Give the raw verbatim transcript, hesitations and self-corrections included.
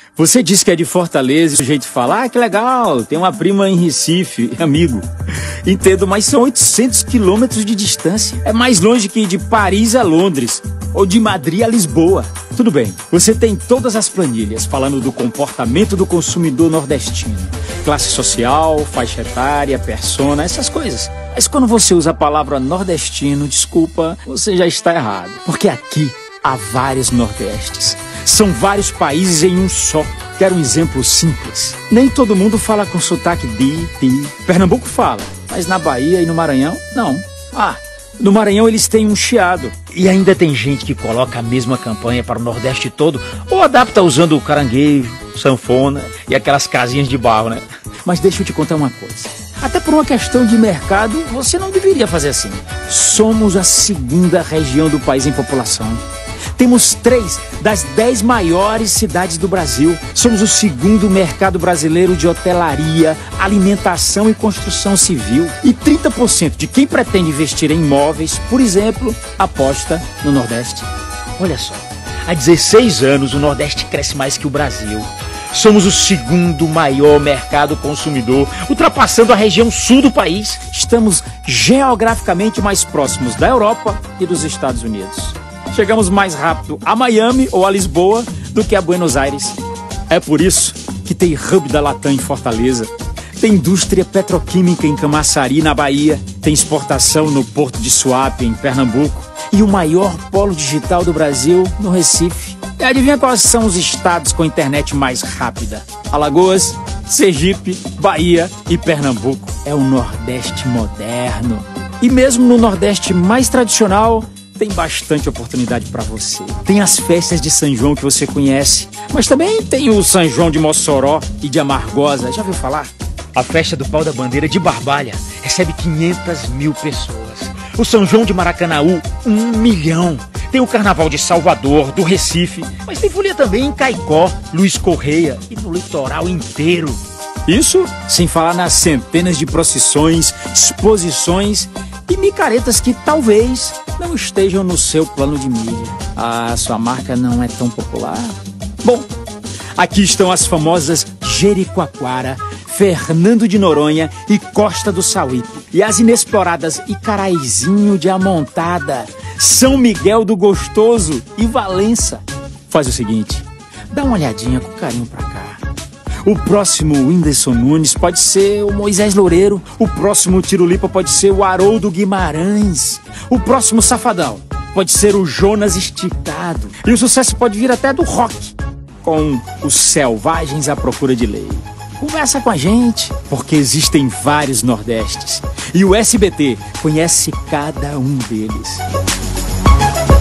Você disse que é de Fortaleza, o jeito de falar, ah, que legal, tem uma prima em Recife, amigo. Entendo, mas são oitocentos quilômetros de distância. É mais longe que ir de Paris a Londres, ou de Madrid a Lisboa. Tudo bem, você tem todas as planilhas falando do comportamento do consumidor nordestino. Classe social, faixa etária, persona, essas coisas. Mas quando você usa a palavra nordestino, desculpa, você já está errado. Porque aqui há vários nordestes. São vários países em um só. Quero um exemplo simples. Nem todo mundo fala com sotaque de, de. Pernambuco fala, mas na Bahia e no Maranhão, não. Ah, no Maranhão eles têm um chiado. E ainda tem gente que coloca a mesma campanha para o Nordeste todo ou adapta usando o caranguejo, sanfona e aquelas casinhas de barro, né? Mas deixa eu te contar uma coisa. Até por uma questão de mercado, você não deveria fazer assim. Somos a segunda região do país em população. Temos três das dez maiores cidades do Brasil. Somos o segundo mercado brasileiro de hotelaria, alimentação e construção civil. E trinta por cento de quem pretende investir em imóveis, por exemplo, aposta no Nordeste. Olha só, há dezesseis anos o Nordeste cresce mais que o Brasil. Somos o segundo maior mercado consumidor, ultrapassando a região sul do país. Estamos geograficamente mais próximos da Europa e dos Estados Unidos. Chegamos mais rápido a Miami ou a Lisboa do que a Buenos Aires. É por isso que tem hub da Latam em Fortaleza, tem indústria petroquímica em Camaçari, na Bahia, tem exportação no Porto de Suape, em Pernambuco, e o maior polo digital do Brasil, no Recife. E adivinha quais são os estados com internet mais rápida? Alagoas, Sergipe, Bahia e Pernambuco. É o Nordeste moderno. E mesmo no Nordeste mais tradicional, tem bastante oportunidade para você. Tem as festas de São João que você conhece, mas também tem o São João de Mossoró e de Amargosa. Já ouviu falar? A festa do Pau da Bandeira de Barbalha recebe quinhentas mil pessoas. O São João de Maracanaú, um milhão. Tem o Carnaval de Salvador, do Recife, mas tem folia também em Caicó, Luiz Correia e no litoral inteiro. Isso sem falar nas centenas de procissões, exposições e micaretas que talvez não estejam no seu plano de mídia. Ah, sua marca não é tão popular? Bom, aqui estão as famosas Jericoacoara, Fernando de Noronha e Costa do Sauípe. E as inexploradas Icaraizinho de Amontada, São Miguel do Gostoso e Valença. Faz o seguinte, dá uma olhadinha com carinho pra cá. O próximo Whindersson Nunes pode ser o Moisés Loureiro. O próximo Tirulipa pode ser o Haroldo Guimarães. O próximo Safadão pode ser o Jonas Esticado. E o sucesso pode vir até do rock, com os Selvagens à Procura de Lei. Conversa com a gente, porque existem vários Nordestes. E o S B T conhece cada um deles.